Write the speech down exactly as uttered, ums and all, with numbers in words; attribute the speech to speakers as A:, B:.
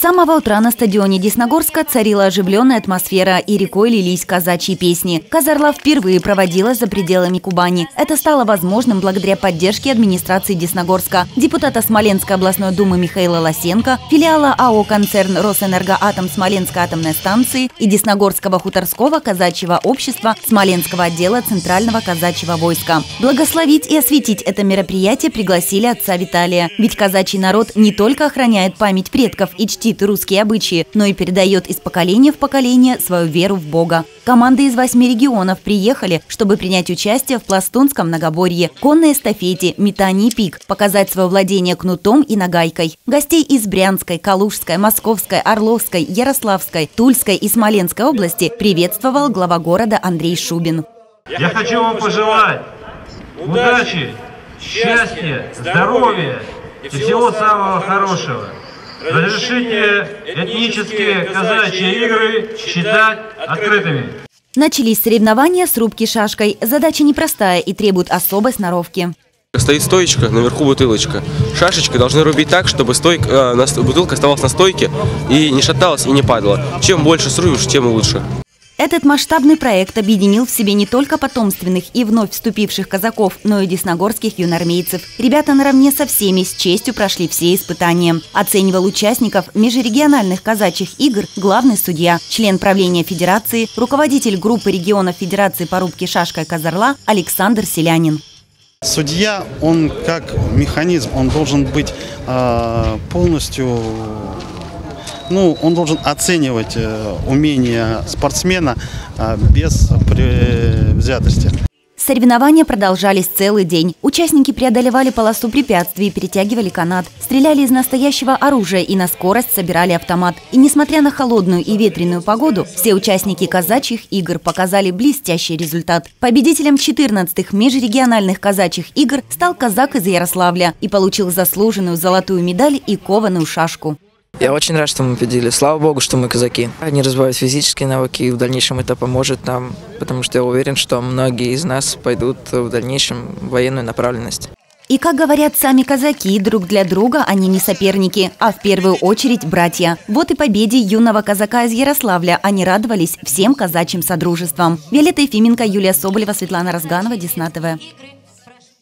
A: С самого утра на стадионе Десногорска царила оживленная атмосфера и рекой лились казачьи песни. Казарла впервые проводилась за пределами Кубани. Это стало возможным благодаря поддержке администрации Десногорска, депутата Смоленской областной думы Михаила Лосенко, филиала АО «Концерн Росэнергоатом» Смоленской атомной станции и Десногорского хуторского казачьего общества Смоленского отдела Центрального казачьего войска. Благословить и осветить это мероприятие пригласили отца Виталия. Ведь казачий народ не только охраняет память предков и чтит русские обычаи, но и передает из поколения в поколение свою веру в Бога. Команды из восьми регионов приехали, чтобы принять участие в пластунском многоборье, конной эстафете, метании пик, показать свое владение кнутом и нагайкой. Гостей из Брянской, Калужской, Московской, Орловской, Ярославской, Тульской и Смоленской области приветствовал глава города Андрей Шубин.
B: Я хочу вам пожелать удачи, счастья, здоровья и всего самого хорошего. Разрешите этнические казачьи игры считать открытыми.
A: Начались соревнования с рубки шашкой. Задача непростая и требует особой сноровки.
C: Стоит стоечка, наверху бутылочка. Шашечкой должны рубить так, чтобы стойка, э, бутылка оставалась на стойке и не шаталась и не падала. Чем больше срубишь, тем лучше.
A: Этот масштабный проект объединил в себе не только потомственных и вновь вступивших казаков, но и десногорских юноармейцев. Ребята наравне со всеми с честью прошли все испытания. Оценивал участников межрегиональных казачьих игр главный судья, член правления федерации, руководитель группы регионов Федерации по рубке шашкой Казарла Александр Селянин.
D: Судья, он как механизм, он должен быть э, полностью... Ну, он должен оценивать э, умения спортсмена э, без предвзятости.
A: Соревнования продолжались целый день. Участники преодолевали полосу препятствий, перетягивали канат, стреляли из настоящего оружия и на скорость собирали автомат. И несмотря на холодную и ветреную погоду, все участники казачьих игр показали блестящий результат. Победителем четырнадцатых межрегиональных казачьих игр стал казак из Ярославля и получил заслуженную золотую медаль и кованую шашку.
E: Я очень рад, что мы победили. Слава Богу, что мы казаки. Они развивают физические навыки, и в дальнейшем это поможет нам, потому что я уверен, что многие из нас пойдут в дальнейшем в военную направленность.
A: И, как говорят сами казаки, друг для друга они не соперники, а в первую очередь братья. Вот и победе юного казака из Ярославля они радовались всем казачьим содружеством. Виолетта Ефименко, Юлия Соболева, Светлана Разганова, Десна ТВ.